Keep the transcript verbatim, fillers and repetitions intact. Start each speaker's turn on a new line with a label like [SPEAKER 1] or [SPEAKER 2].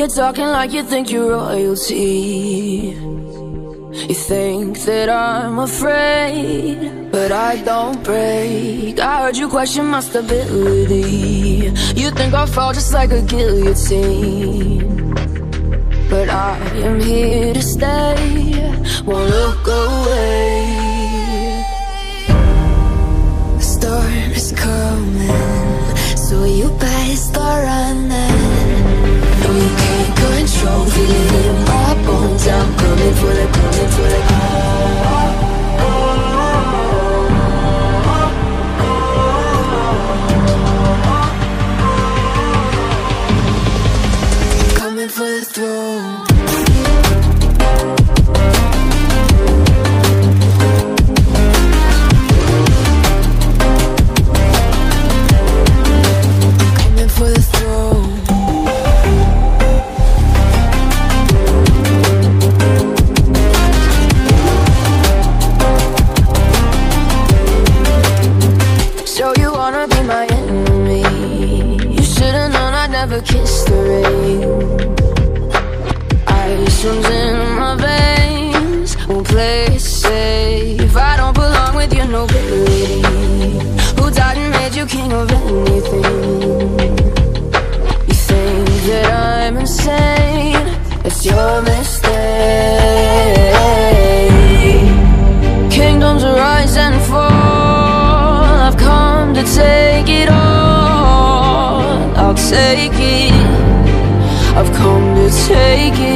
[SPEAKER 1] You're talking like you think you're royalty. You think that I'm afraid, but I don't break. I heard you question my stability. You think I'll fall just like a guillotine, but I am here to stay, won't look away. The storm is coming, so you better start running. No, you can't control, feel it in my bones. I'm coming for the, coming for the coming for the throne. Coming for the throne. So you wanna be my enemy? You should've known I'd never kiss the rain. Ice runs in my veins, won't play it safe. I don't belong with your nobility. Who died and made you king of anything? You think that I'm insane? It's your mistake. Kingdoms rise and fall, I've come to take it all. I'll take it, I've come to take it.